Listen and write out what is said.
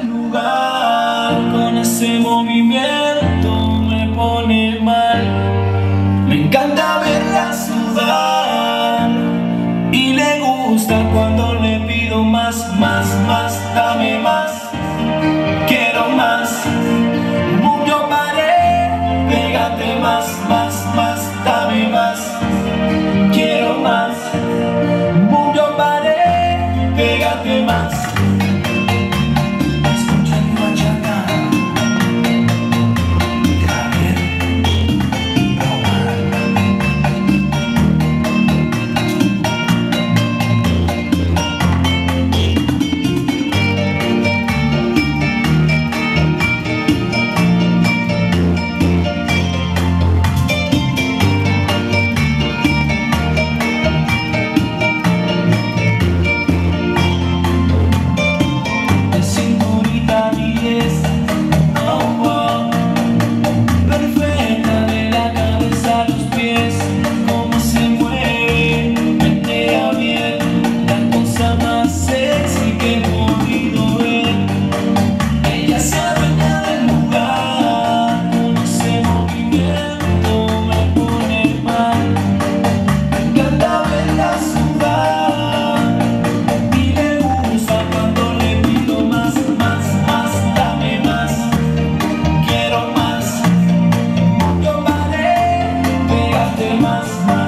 del lugar. Con ese movimiento me pone mal. Me encanta verla sudar y le gusta cuando le pido más, más, más. Dame más, quiero más. Yo paré, pégate más, más, más. Dame más, quiero más. Yo paré, pégate más. Escucha mi bachata, Javier Román. Más, más.